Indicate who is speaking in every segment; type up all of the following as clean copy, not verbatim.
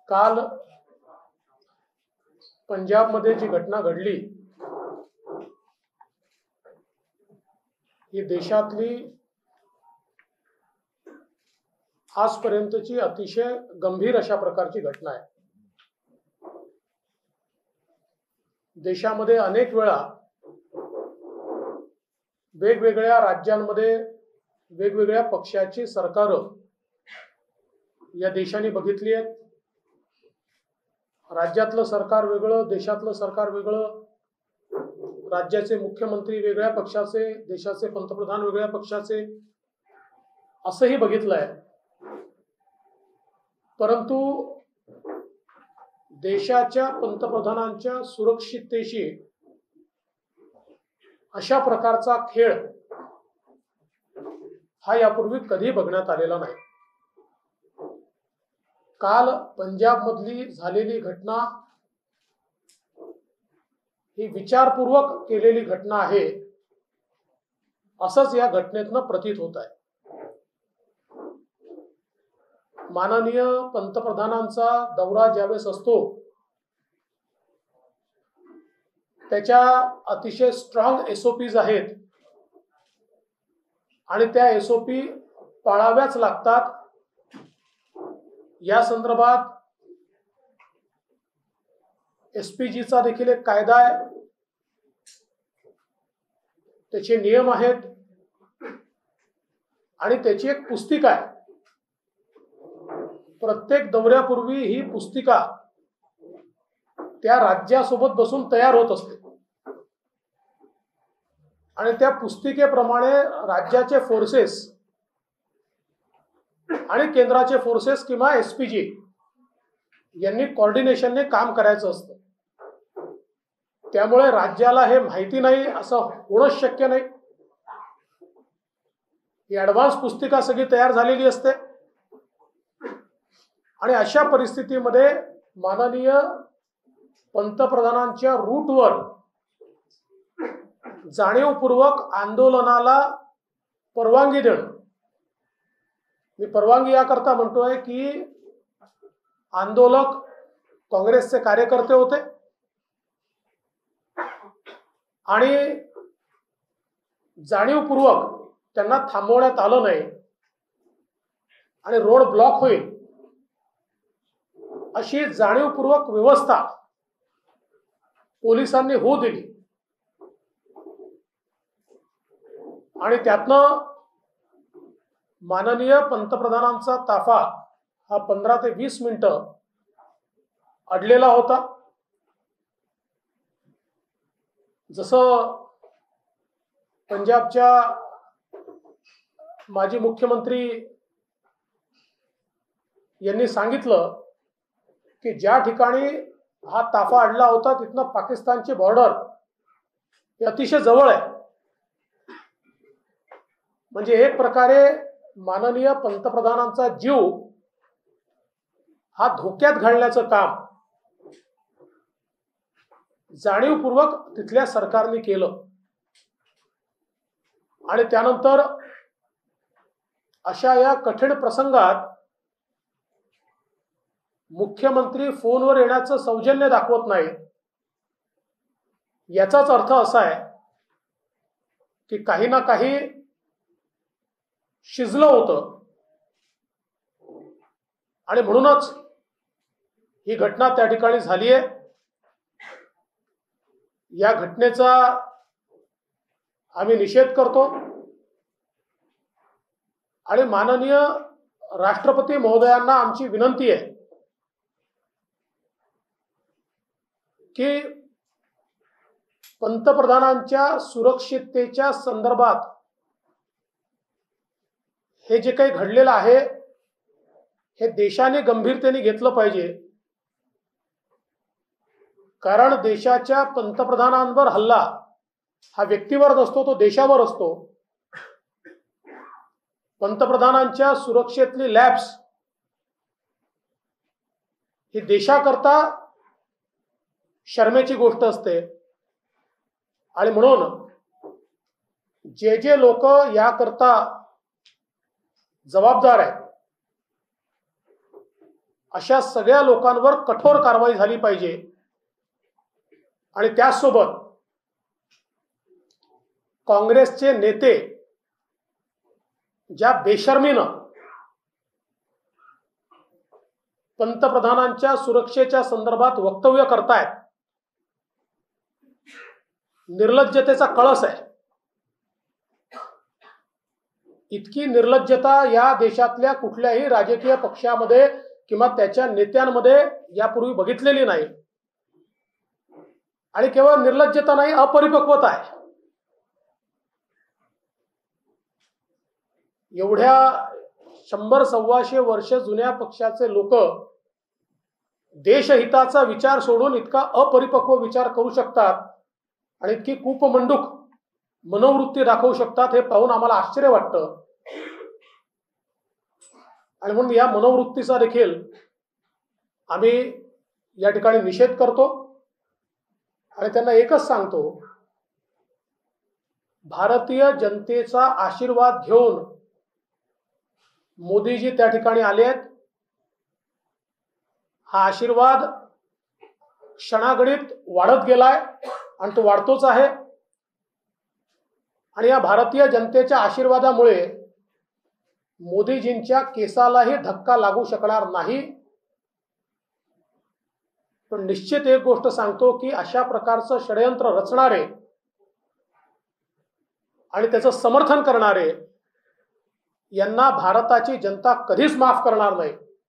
Speaker 1: काल पंजाबमध्ये जी घटना घडली ही देशातली आजपर्यंतची अतिशय गंभीर अशा प्रकारची घटना आहे। देशामध्ये अनेक वेळा वेगवेगळ्या राज्यांमध्ये वेगवेगळ्या पक्षाची सरकारं या देशाने बघितली आहेत। राज्यातलं सरकार वेगळं, देशातलं सरकार वेगळं, राज्याचे मुख्यमंत्री वेगळ्या पक्षाचे, देशाचे पंतप्रधान वेगळ्या पक्षाचे, असंही बघितलंय। परंतु देशाच्या पंतप्रधानांच्या सुरक्षिततेशी अशा प्रकारचा खेळ हा यापूर्वी कधी बघण्यात आलेला नाही। काल पंजाबमधली झालेली घटना ही विचारपूर्वक केलेली घटना आहे असंच या घटनेतनं प्रतीत होत आहे। माननीय पंतप्रधानांचा दौरा ज्यावेळेस असतो त्याच्या अतिशय स्ट्रॉंग एसओपीज आहेत आणि त्या एसओपी पाळाव्याच लागतात। या संदर्भात एसपीजीचा देखील एक कायदा आहे, त्याचे नियम आहेत आणि त्याची एक पुस्तिका आहे। प्रत्येक दौऱ्यापूर्वी ही पुस्तिका त्या राज्यासोबत बसून तयार होत असते आणि त्या पुस्तिकेप्रमाणे राज्याचे फोर्सेस आणि केंद्राचे फोर्सेस किंवा एसपीजी यांनी कोऑर्डिनेशनने काम करायचं असतं। त्यामुळे राज्याला हे माहिती नाही असं होणंच शक्य नाही। ही ऍडव्हान्स पुस्तिका सगळी तयार झालेली असते आणि अशा परिस्थितीमध्ये माननीय पंतप्रधानांच्या रूटवर जाणीवपूर्वक आंदोलनाला परवानगी देणं, मी परवानगी याकरता म्हणतोय की आंदोलक काँग्रेसचे कार्यकर्ते होते आणि जाणीवपूर्वक त्यांना थांबवण्यात आलं नाही आणि रोड ब्लॉक होईल अशी जाणीवपूर्वक व्यवस्था पोलिसांनी होऊ दिली आणि त्यातनं माननीय पंतप्रधानांचा ताफा हा 15 ते 20 मिनिटं अडलेला होता। जसं पंजाबच्या माजी मुख्यमंत्री यांनी सांगितलं की ज्या ठिकाणी हा ताफा अडला होता तिथनं पाकिस्तानची बॉर्डर ही अतिशय जवळ आहे। म्हणजे एक प्रकारे माननीय पंतप्रधानांचा जीव हा धोक्यात घालण्याचं काम जाणीवपूर्वक तिथल्या सरकारने केलं आणि त्यानंतर अशा या कठीण प्रसंगात मुख्यमंत्री फोनवर येण्याचं सौजन्य दाखवत नाही। याचाच अर्थ असा आहे की काही ना काही शिजलं होतं आणि म्हणूनच ही घटना त्या ठिकाणी झाली आहे। या घटनेचा आम्ही निषेध करतो आणि माननीय राष्ट्रपती महोदयांना आमची विनंती आहे की पंतप्रधानांच्या सुरक्षिततेच्या संदर्भात हे जे काही घडलेलं आहे हे देशाने गंभीरतेने घेतलं पाहिजे। कारण देशाच्या पंतप्रधानांवर हल्ला हा व्यक्तीवर नसतो, तो देशावर असतो। पंतप्रधानांच्या सुरक्षेतली लॅब्स ही देशाकरता शर्मेची गोष्ट असते आणि म्हणून जे जे लोक याकरता जबाबदार आहेत अशा सगळ्या लोकांवर कठोर कारवाई झाली पाहिजे आणि त्याचसोबत काँग्रेसचे नेते ज्या बेशर्मीनं पंतप्रधानांच्या सुरक्षेच्या संदर्भात वक्तव्य करतायत, निर्लज्जतेचा कळस आहे. इतकी निर्लज्जता या देशातल्या कुठल्याही राजकीय पक्षामध्ये किंवा त्याच्या नेत्यांमध्ये यापूर्वी बघितलेली नाही. आणि केवळ निर्लज्जता नाही, अपरिपक्वता आहे. एवढ्या 100-125 वर्ष जुन्या पक्षाचे लोक देशहिताचा विचार सोडून इतका अपरिपक्व विचार करू शकतात आणि इतकी कूपमंडूक मनोवृत्ती दाखवू शकतात, हे पाहून आम्हाला आश्चर्य वाटतं. आणि म्हणून या मनोवृत्तीचा देखील आम्ही या ठिकाणी निषेध करतो आणि त्यांना एकच सांगतो, भारतीय जनतेचा आशीर्वाद घेऊन मोदीजी त्या ठिकाणी आले आहेत. हा आशीर्वाद क्षणागणित वाढत गेलाय आणि तो वाढतोच आहे. आणि या भारतीय जनतेच्या आशीर्वादामुळे मोदीजींच्या केसालाही धक्का लागू शकणार नाही. पण निश्चित एक गोष्ट सांगतो की अशा प्रकारचं षडयंत्र रचणारे आणि त्याचं समर्थन करणारे यांना भारताची जनता कधीच माफ करणार नाही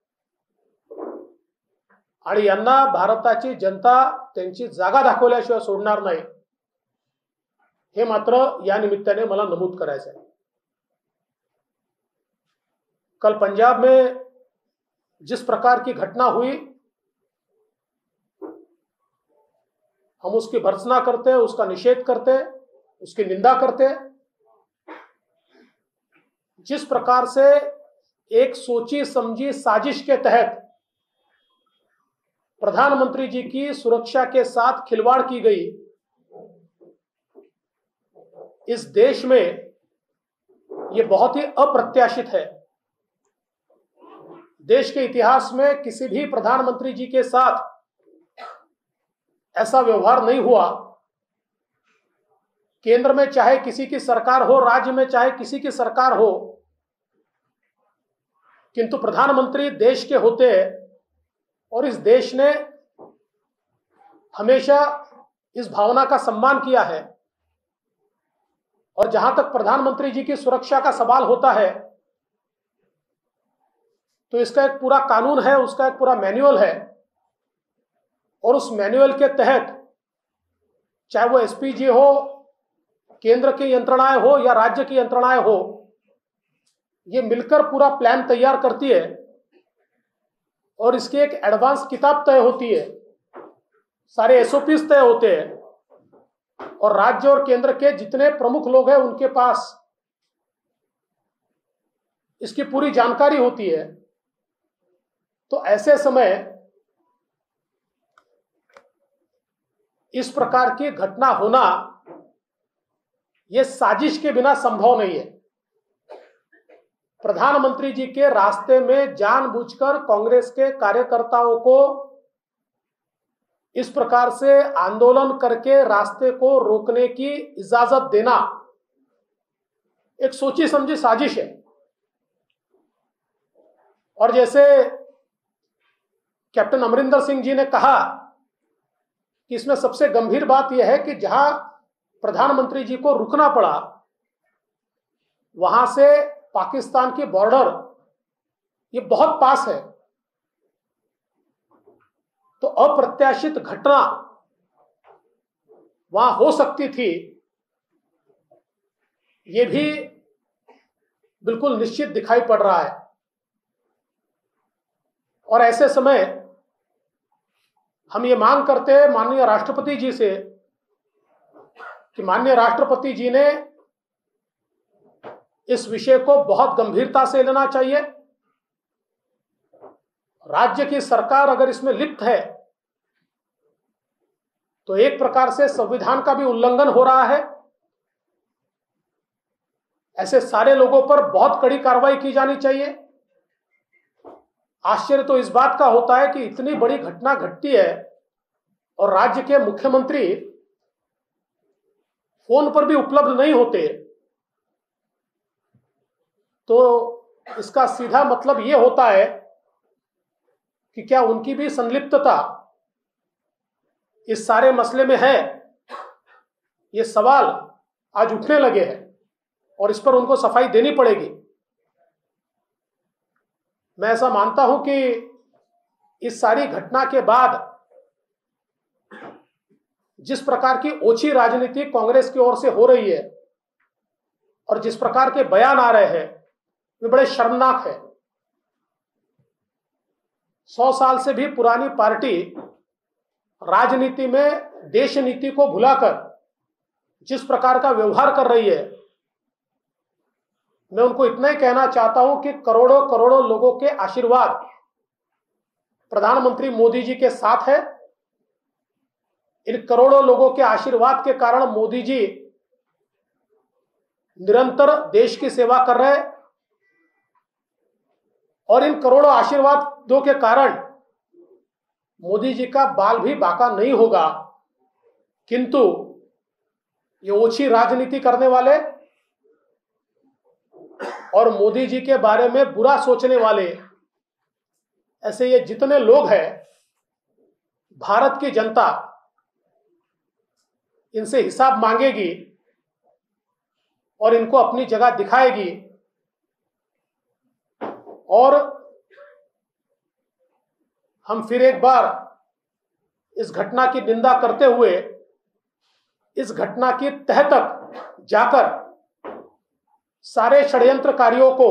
Speaker 1: आणि यांना भारताची जनता त्यांची जागा दाखवल्याशिवाय सोडणार नाही, हे मात्र या निमित्ताने मला नमूद करायचं आहे. कल पंजाब में जिस प्रकार की घटना हुई, हम उसकी भर्त्सना करते, उसका निषेध करते, उसकी निंदा करते. जिस प्रकार से एक सोची समझी साजिश के तहत प्रधानमंत्री जी की सुरक्षा के साथ खिलवाड़ की गई, इस देश में ये बहुत ही अप्रत्याशित है. देश के इतिहास में किसी भी प्रधानमंत्री जी के साथ ऐसा व्यवहार नहीं हुआ. केंद्र में चाहे किसी की सरकार हो, राज्य में चाहे किसी की सरकार हो, किंतु प्रधानमंत्री देश के होते और इस देश ने हमेशा इस भावना का सम्मान किया है. और जहां तक प्रधानमंत्री जी की सुरक्षा का सवाल होता है तो इसका एक पूरा कानून है, उसका एक पूरा मैनुअल है और उस मैनुअल के तहत चाहे वो एसपीजी हो, केंद्र की यंत्रणाएं हो या राज्य की यंत्रणाएं हो, ये मिलकर पूरा प्लान तैयार करती है और इसकी एक एडवांस किताब तय होती है, सारे एसओपीज तय होते हैं और राज्य और केंद्र के जितने प्रमुख लोग हैं उनके पास इसकी पूरी जानकारी होती है. तो ऐसे समय इस प्रकार की घटना होना यह साजिश के बिना संभव नहीं है. प्रधानमंत्री जी के रास्ते में जानबूझकर कांग्रेस के कार्यकर्ताओं को इस प्रकार से आंदोलन करके रास्ते को रोकने की इजाजत देना एक सोची समझी साजिश है. और जैसे कैप्टन अमरिंदर सिंह जी ने कहा कि इसमें सबसे गंभीर बात यह है कि जहां प्रधानमंत्री जी को रुकना पड़ा वहां से पाकिस्तान की बॉर्डर ये बहुत पास है. तो अप्रत्याशित घटना वहां हो सकती थी, ये भी बिल्कुल निश्चित दिखाई पड़ रहा है. और ऐसे समय हम ये मांग करते हैं माननीय राष्ट्रपति जी से कि माननीय राष्ट्रपति जी ने इस विषय को बहुत गंभीरता से लेना चाहिए. राज्य की सरकार अगर इसमें लिप्त है तो एक प्रकार से संविधान का भी उल्लंघन हो रहा है. ऐसे सारे लोगों पर बहुत कड़ी कार्रवाई की जानी चाहिए आश्चर्य तो इस बात का होता है कि इतनी बड़ी घटना घटती है और राज्य के मुख्यमंत्री फोन पर भी उपलब्ध नहीं होते, तो इसका सीधा मतलब यह होता है कि क्या उनकी भी संलिप्तता इस सारे मसले में है। ये सवाल आज उठने लगे हैं और इस पर उनको सफाई देनी पड़ेगी। मैं ऐसा मानता हूं कि इस सारी घटना के बाद जिस प्रकार की ओछी राजनीति कांग्रेस की ओर से हो रही है और जिस प्रकार के बयान आ रहे हैं, वे बड़े शर्मनाक है। 100 साल से भी पुरानी पार्टी राजनीति में देश नीति को भुलाकर जिस प्रकार का व्यवहार कर रही है, मैं उनको इतना ही कहना चाहता हूं कि करोड़ों करोड़ों लोगों के आशीर्वाद प्रधानमंत्री मोदी जी के साथ है। इन करोड़ों लोगों के आशीर्वाद के कारण मोदी जी निरंतर देश की सेवा कर रहे हैं और इन करोड़ों आशीर्वादों के कारण मोदी जी का बाल भी बाका नहीं होगा। किंतु ये ओछी राजनीति करने वाले और मोदी जी के बारे में बुरा सोचने वाले, ऐसे ये जितने लोग हैं, भारत की जनता इनसे हिसाब मांगेगी और इनको अपनी जगह दिखाएगी। और हम फिर एक बार इस घटना की निंदा करते हुए इस घटना की तह तक जाकर सारे षड्यंत्रकारियों को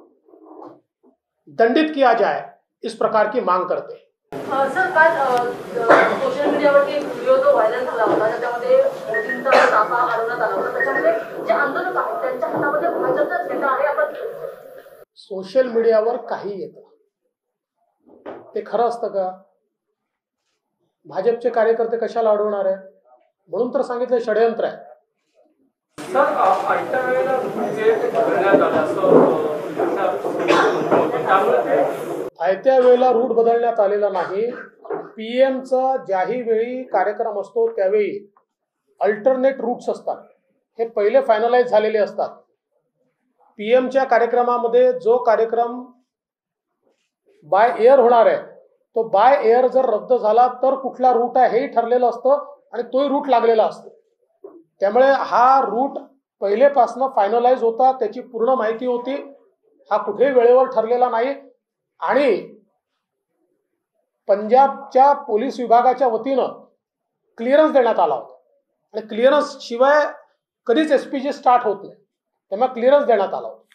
Speaker 1: दंडित किया जाए, इस प्रकार की मांग करते हैं।
Speaker 2: सर, काल सोशल मीडियावरती एक व्हिडिओ जो व्हायरल झाला होता, त्याच्यामध्ये मोदींचा ताफा अडवण्यात आला होता। त्याच्यामध्ये जे आंदोलक आहेत त्यांच्या हातामध्ये भाजपचा झेंडा आहे। आपण
Speaker 1: सोशल मीडियावर काही येतं ते खरं असतं का? भाजपचे कार्यकर्ते कशाला अडवणार आहे? म्हणून तर सांगितलं षड्यंत्र आहे।
Speaker 3: सर, आजच्या वेळेला म्हणजे बदलण्यात आलं
Speaker 1: आयत्या वेळेला रूट बदलण्यात आलेला नाही। पीएमचा ज्याही वेळी कार्यक्रम असतो त्यावेळी अल्टरनेट रूट्स असतात, हे पहिले फायनलाइज झालेले असतात। पीएमच्या कार्यक्रमामध्ये जो कार्यक्रम बाय एअर होणार आहे, तो बाय एअर जर रद्द झाला तर कुठला रूट आहे हेही ठरलेलं असतं आणि तोही रूट लागलेला असतो। त्यामुळे हा रूट पहिलेपासून फायनलाइज होता, त्याची पूर्ण माहिती होती। हा कुठेही वेळेवर ठरलेला नाही आणि पंजाबच्या पोलीस विभागाच्या वतीनं क्लिअरन्स देण्यात आला होता आणि क्लिअरन्स शिवाय कधीच एसपीजी स्टार्ट होत नाही, त्यामुळे क्लिअरन्स देण्यात आला होता।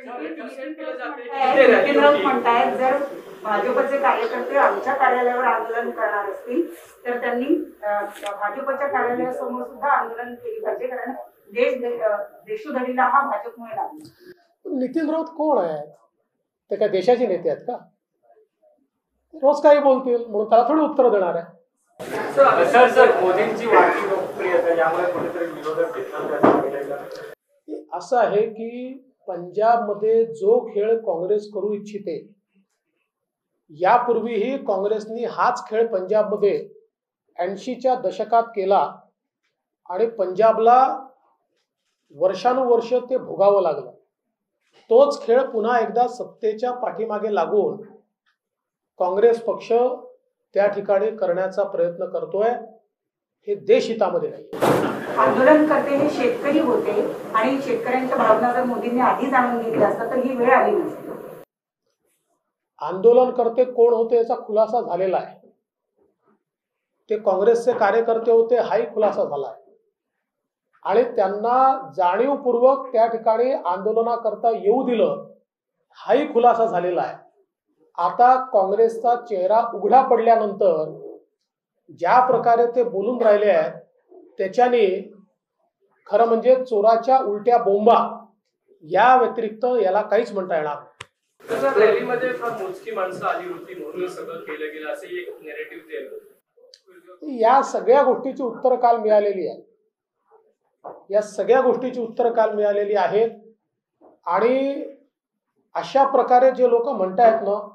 Speaker 4: म्हणतायत जर भाजपचे कार्यकर्ते आमच्या कार्यालयावर आंदोलन करणार असतील तर त्यांनी भाजपच्या कार्यालयासमोर सुद्धा आंदोलन केले पाहिजे, कारण देशोधडीला हा भाजपमुळे लागला।
Speaker 1: नितीन राऊत कोण आहे? ते काय देशाचे नेते आहेत का? रोज काही बोलतील म्हणून त्याला थोडी उत्तर देणार आहे।
Speaker 3: सर, मोदींची वाढती लोकप्रियता यामुळे कुठेतरी विरोधक घेतला
Speaker 1: असं आहे की पंजाबमध्ये जो खेळ काँग्रेस करू इच्छिते, यापूर्वीही काँग्रेसनी हाच खेळ पंजाबमध्ये 80च्या दशकात केला आणि पंजाबला वर्षानुवर्ष ते भोगावं लागलं। तोच खेळ पुन्हा एकदा सत्तेच्या पाठीमागे लागून काँग्रेस पक्ष त्या ठिकाणी करण्याचा प्रयत्न करतोय, हे देशहितामध्ये नाही।
Speaker 4: आंदोलनकर्ते हे शेतकरी होते आणि शेतकऱ्यांच्या भावना जर मोदींनी आधी जाणून घेतल्या असता तर ही वेळ आली नसती।
Speaker 1: आंदोलनकर्ते कोण होते याचा खुलासा झालेला आहे। ते काँग्रेसचे कार्यकर्ते होते हाही खुलासा झाला आहे आणि त्यांना जाणीवपूर्वक त्या ठिकाणी आंदोलनाकरता येऊ दिलं हाही खुलासा झालेला आहे। आता काँग्रेसचा चेहरा उघडा पडल्यानंतर ज्या प्रकारे ते बोलून राहिले आहेत त्याच्याने खरं म्हणजे चोराच्या उलट्या बोंबा या व्यतिरिक्त याला काहीच म्हणता येणार नाही।
Speaker 3: रॅलीमध्ये फार मोजकी माणसं आली होती म्हणून सगळं केलं गेलं असं एक नॅरेटिव्ह दिलं।
Speaker 1: या सगळ्या गोष्टीची उत्तर काल मिळालेली आहे। या सगळ्या गोष्टीची उत्तर काल मिळालेली आहेत आणि अशा प्रकारे जे लोक म्हणतायत ना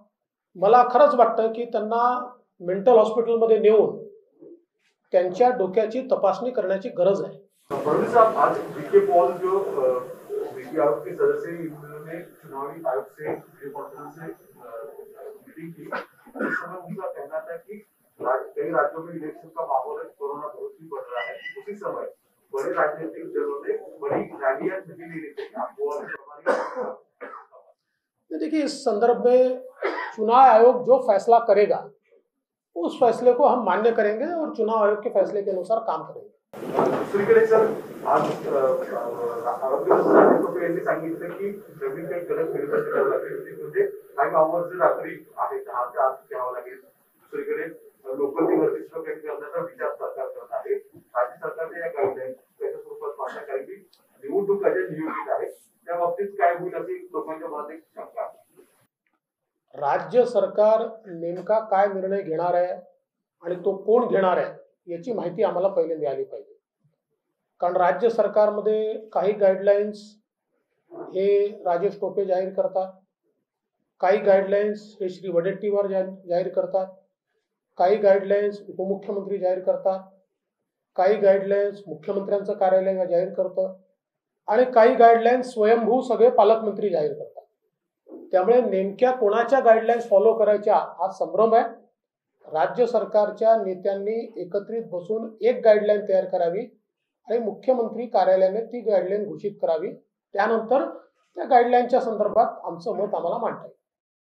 Speaker 1: मला खरंच वाटतं की त्यांना मेंटल हॉस्पिटलमध्ये नेऊन त्यांच्या डोक्याची तपासणी करण्याची गरज आहे.
Speaker 5: फडणवीस साहब, आज वीके पॉल जो नीति आयोग के सदस्य हैं, इन्होंने चुनावी आयोग से वीडियो कॉन्फ्रेंस से मीटिंग की. उस समय उनका कहना था कि कई राज्यों में इलेक्शन का माहौल है, कोरोना बहुत ही बढ़ रहा है. उसी समय बड़े राजनीतिक दलों ने बड़ी रैलियां नहीं लेनी चाहिए. आपको
Speaker 1: देखिए, इस संदर्भ में चुनाव आयोग जो फैसला करेगा उस फैसले को हम मान्य करेंगे और चुनाव आयोग के फैसले के अनुसार काम करेंगे.
Speaker 5: दुसरीकडे सर, आज आरोग्य मंत्री टोपे यांनी सांगितलं की नवीन काही गलत निर्बंध करावे लागतील, म्हणजे काही आवर्ज रात्री आहे 10 ते 8 घ्यावं लागेल. दुसरीकडे लोकल भरती सुद्धा काही करण्याचा विचार सरकार करत आहे. राज्य सरकारने या गाईडलाईन त्याच्या स्वरूपात मान्य कारण की निवडणूक अजून नियोजित आहे, त्या बाबतीत काय होईल अशी लोकांच्या मनात एक शंका आहे.
Speaker 1: राज्य सरकार नेमका काय निर्णय घेणार आहे आणि तो कोण घेणार आहे याची माहिती आम्हाला पहिले मिळाली पाहिजे. कारण राज्य सरकारमध्ये काही गाईडलाईन्स हे राजेश टोपे जाहीर करतात, काही गाईडलाईन्स हे श्री वडेट्टीवार जाहीर करतात, काही गाईडलाईन्स उपमुख्यमंत्री जाहीर करतात, काही गाईडलाईन्स मुख्यमंत्र्यांचं कार्यालय जाहीर करतं आणि काही गाईडलाईन्स स्वयंभू सगळे पालकमंत्री जाहीर करतात. त्यामुळे नेमक्या कोणाच्या गाईडलाईन्स फॉलो करायच्या हा संभ्रम आहे. राज्य सरकारच्या नेत्यांनी एकत्रित बसून एक गाईडलाईन तयार करावी आणि मुख्यमंत्री कार्यालयाने ती गाईडलाईन घोषित करावी. त्यानंतर त्या गाईडलाईनच्या संदर्भात आमचं मत आम्हाला मांडता येईल.